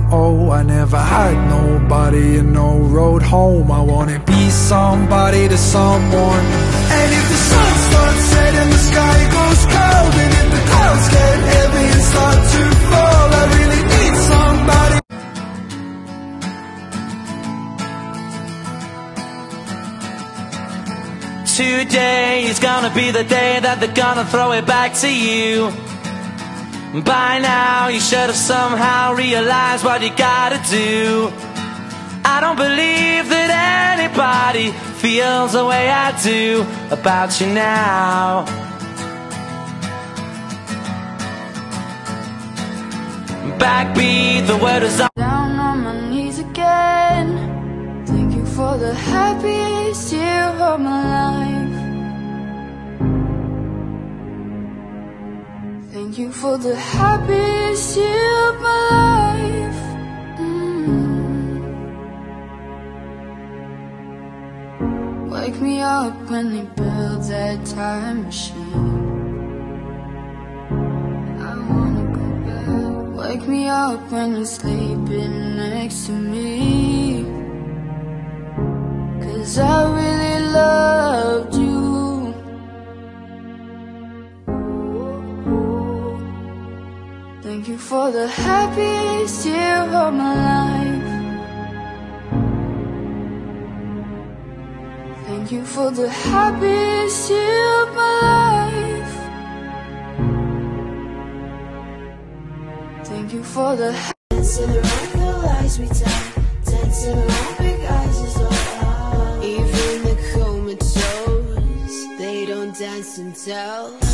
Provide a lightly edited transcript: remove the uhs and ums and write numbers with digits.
oh, I never had nobody and no road home. I wanna be somebody to someone. And if the sun starts setting, the sky goes cold, and if the clouds get heavy and start to fall, I really need somebody. Today is gonna be the day that they're gonna throw it back to you. By now you should have somehow realized what you gotta do. I don't believe that anybody feels the way I do about you now. Backbeat, the word is on. Down on my knees again. Thank you for the happiest year of my life. Thank you for the happiest year of my life. Wake me up when they build that time machine. I wanna go back. Wake me up when you're sleeping next to me, 'cause I really loved you. Thank you for the happiest year of my life. Thank you for the happiest year of my life. Thank you for the dancing around the lights we tell, dancing around big eyes is all. Even the comatose, they don't dance and tell.